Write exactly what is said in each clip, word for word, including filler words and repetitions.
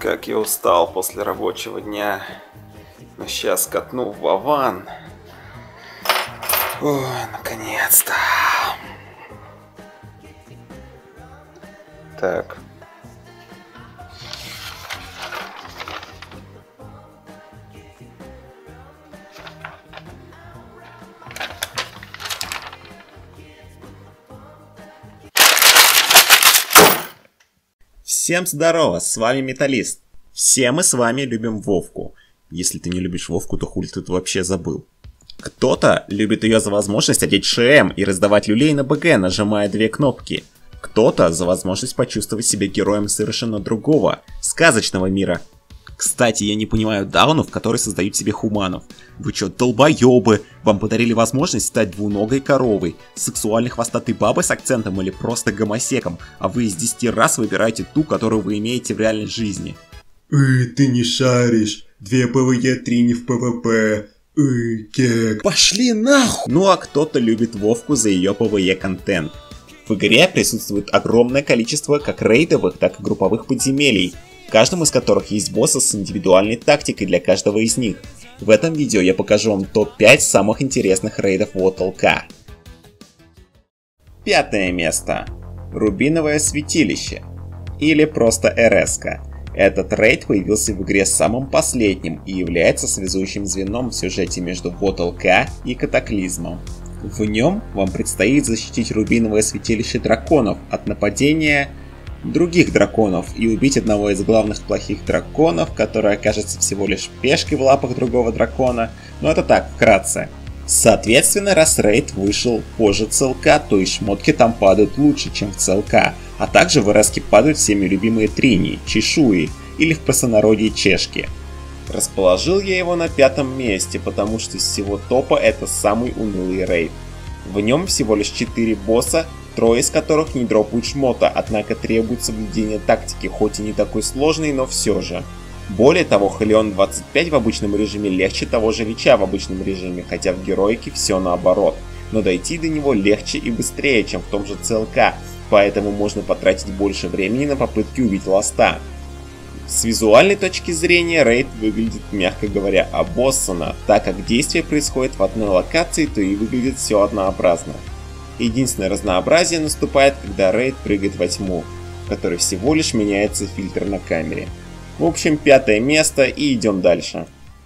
как я устал после рабочего дня. Но сейчас катну в Вован. Ой, наконец-то. Так. Всем здорово, с вами Металлист. Все мы с вами любим Вовку. Если ты не любишь Вовку, то хули ты тут вообще забыл. Кто-то любит ее за возможность одеть ШМ и раздавать люлей на БГ, нажимая две кнопки. Кто-то за возможность почувствовать себя героем совершенно другого, сказочного мира. Кстати, я не понимаю даунов, которые создают себе хуманов. Вы чё, долбоёбы? Вам подарили возможность стать двуногой коровой, сексуальной хвостатой бабой с акцентом или просто гомосеком, а вы из десяти раз выбираете ту, которую вы имеете в реальной жизни. Эй, ты не шаришь. Две ПВЕ, три не в ПВП. Эй, кек. Пошли нахуй! Ну а кто-то любит Вовку за ее ПВЕ контент. В игре присутствует огромное количество как рейдовых, так и групповых подземелий, в каждом из которых есть боссы с индивидуальной тактикой для каждого из них. В этом видео я покажу вам топ пять самых интересных рейдов в ОТЛК. Пятое место. Рубиновое святилище. Или просто РС-ка. Этот рейд появился в игре самым последним и является связующим звеном в сюжете между ОТЛК и Катаклизмом. В нем вам предстоит защитить Рубиновое святилище драконов от нападения других драконов и убить одного из главных плохих драконов, который окажется всего лишь пешкой в лапах другого дракона, но это так, вкратце. Соответственно, раз рейд вышел позже ЦЛК, то и шмотки там падают лучше, чем в ЦЛК, а также в РСке падают всеми любимые трини, чешуи или в простонародье чешки. Расположил я его на пятом месте, потому что из всего топа это самый унылый рейд. В нем всего лишь четыре босса, трое из которых не дропают шмота, однако требует соблюдения тактики, хоть и не такой сложной, но все же. Более того, Халион двадцать пять в обычном режиме легче того же Лича в обычном режиме, хотя в героике все наоборот. Но дойти до него легче и быстрее, чем в том же ЦЛК, поэтому можно потратить больше времени на попытки убить ласта. С визуальной точки зрения рейд выглядит, мягко говоря, обоссанно, так как действие происходит в одной локации, то и выглядит все однообразно. Единственное разнообразие наступает, когда рейд прыгает во тьму, в которой всего лишь меняется фильтр на камере. В общем, пятое место и идем дальше.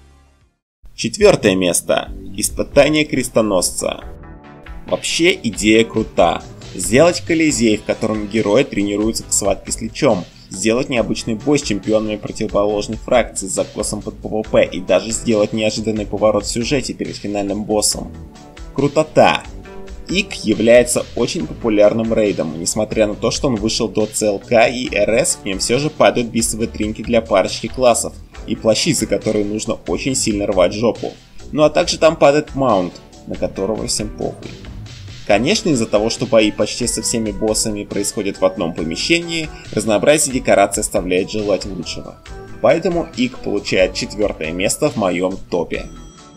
Четвертое место. Испытание крестоносца. Вообще идея крута. Сделать колизей, в котором герои тренируются к схватке с Личом. Сделать необычный бой с чемпионами противоположной фракции с закосом под ПВП и даже сделать неожиданный поворот в сюжете перед финальным боссом. Крутота! ИК является очень популярным рейдом, несмотря на то, что он вышел до ЦЛК и РС, в нем все же падают бисовые тринки для парочки классов и плащи, за которые нужно очень сильно рвать жопу. Ну а также там падает маунт, на которого всем похуй. Конечно, из-за того, что бои почти со всеми боссами происходят в одном помещении, разнообразие декораций оставляет желать лучшего. Поэтому ИК получает четвертое место в моем топе.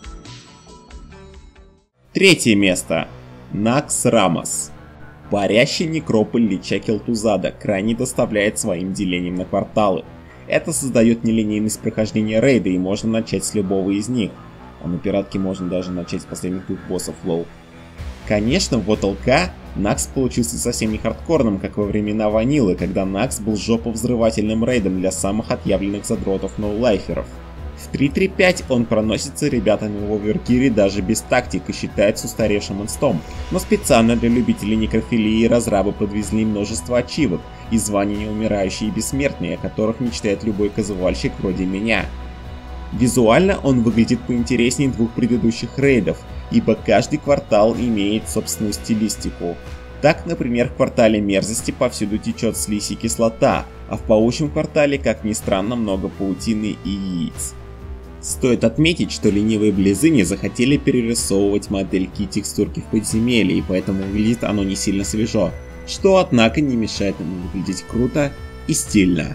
Третье место. Накс Рамос. Парящий некрополь Лича Келтузада крайне доставляет своим делением на кварталы. Это создает нелинейность прохождения рейда и можно начать с любого из них. А на пиратке можно даже начать с последних двух боссов лол. Конечно, в ОТЛК Накс получился совсем не хардкорным, как во времена ванилы, когда Накс был жопо-взрывательным рейдом для самых отъявленных задротов ноулайферов. В три три пять он проносится ребятами в Овергире даже без тактик и считается устаревшим инстом, но специально для любителей некрофилии и разрабы подвезли множество ачивок и звания неумирающие и бессмертные, о которых мечтает любой казуальщик вроде меня. Визуально он выглядит поинтереснее двух предыдущих рейдов, ибо каждый квартал имеет собственную стилистику. Так, например, в квартале мерзости повсюду течет слизь и кислота, а в паучьем квартале, как ни странно, много паутины и яиц. Стоит отметить, что ленивые близы не захотели перерисовывать модельки и текстурки в подземелье, и поэтому выглядит оно не сильно свежо, что, однако, не мешает ему выглядеть круто и стильно.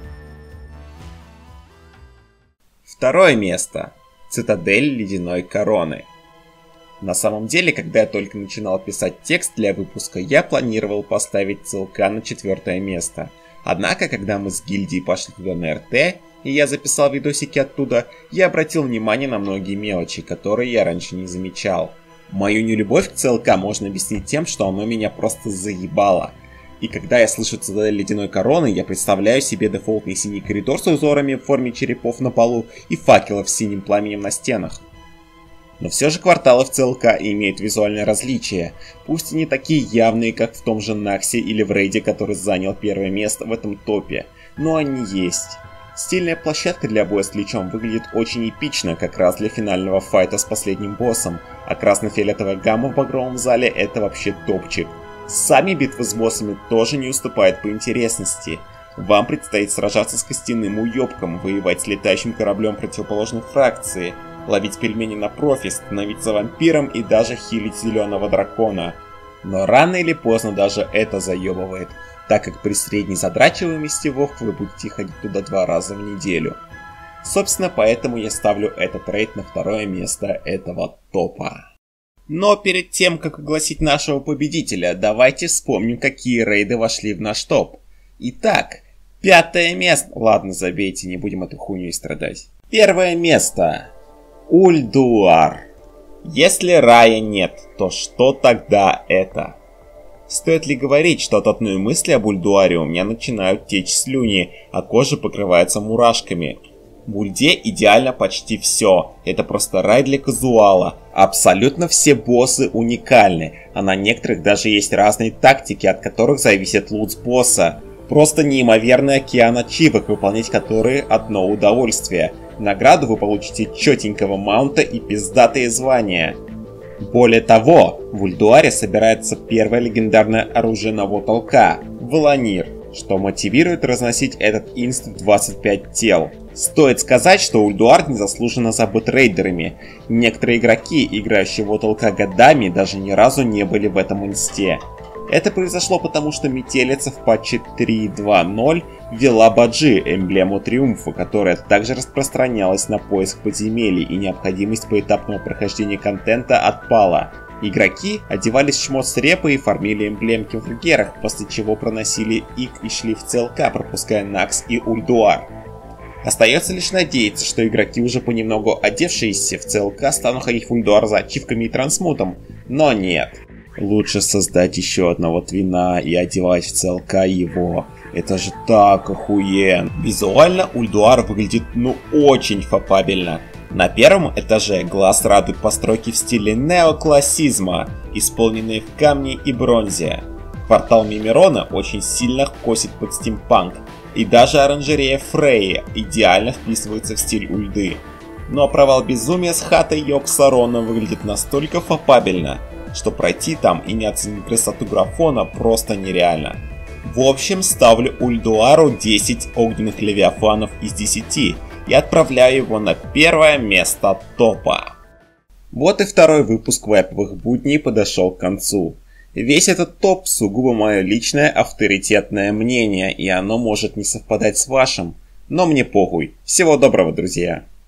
Второе место. Цитадель Ледяной Короны. На самом деле, когда я только начинал писать текст для выпуска, я планировал поставить ЦЛК на четвертое место. Однако, когда мы с гильдией пошли туда на эр тэ, и я записал видосики оттуда, я обратил внимание на многие мелочи, которые я раньше не замечал. Мою нелюбовь к цэ эл ка можно объяснить тем, что оно меня просто заебало. И когда я слышу «Цитадель Ледяной Короны», я представляю себе дефолтный синий коридор с узорами в форме черепов на полу и факелов с синим пламенем на стенах. Но все же кварталы в цэ эл ка имеют визуальное различие, пусть и не такие явные, как в том же Наксе или в рейде, который занял первое место в этом топе, но они есть. Стильная площадка для боя с Личом выглядит очень эпично, как раз для финального файта с последним боссом, а красно-фиолетовая гамма в багровом зале — это вообще топчик. Сами битвы с боссами тоже не уступают по интересности. Вам предстоит сражаться с костяным уёбком, воевать с летающим кораблем противоположной фракции, ловить пельмени на профи, становиться вампиром и даже хилить зеленого дракона. Но рано или поздно даже это заебывает, так как при средней задрачиваемости вов вы будете ходить туда два раза в неделю. Собственно, поэтому я ставлю этот рейд на второе место этого топа. Но перед тем, как огласить нашего победителя, давайте вспомним, какие рейды вошли в наш топ. Итак, пятое место... Ладно, забейте, не будем эту хуйню страдать. Первое место. Ульдуар. Если рая нет, то что тогда это? Стоит ли говорить, что от одной мысли об Ульдуаре у меня начинают течь слюни, а кожа покрывается мурашками. В Ульде идеально почти все. Это просто рай для казуала. Абсолютно все боссы уникальны, а на некоторых даже есть разные тактики, от которых зависит лут с босса. Просто неимоверный океан ачивок, выполнять которые одно удовольствие. Награду вы получите четенького маунта и пиздатые звания. Более того, в Ульдуаре собирается первое легендарное оружие на Воталка – Волонир, что мотивирует разносить этот инст в двадцать пять тел. Стоит сказать, что Ульдуар незаслуженно забыт рейдерами. Некоторые игроки, играющие в Воталка годами, даже ни разу не были в этом инсте. Это произошло потому, что метелица в патче три точка два точка ноль ввела баджи, эмблему триумфа, которая также распространялась на поиск подземелий, и необходимость поэтапного прохождения контента отпала. Игроки одевались в шмот с репой и фармили эмблемки в герах, после чего проносили их и шли в цэ эл ка, пропуская Накс и Ульдуар. Остается лишь надеяться, что игроки, уже понемногу одевшиеся в цэ эл ка, станут ходить в Ульдуар за ачивками и трансмутом, но нет. Лучше создать еще одного твина и одевать в цэ эл ка его. Это же так охуенно. Визуально Ульдуар выглядит ну очень фапабельно. На первом этаже глаз радует постройки в стиле неоклассизма, исполненные в камне и бронзе. Портал Мимирона очень сильно косит под стимпанк, и даже оранжерея Фрейи идеально вписывается в стиль ульды. Но провал безумия с хатой Йоксарона выглядит настолько фапабельно, что пройти там и не оценить красоту графона просто нереально. В общем, ставлю Ульдуару десять огненных левиафанов из десяти и отправляю его на первое место топа. Вот и второй выпуск вайповых будней подошел к концу. Весь этот топ сугубо мое личное авторитетное мнение, и оно может не совпадать с вашим, но мне похуй. Всего доброго, друзья!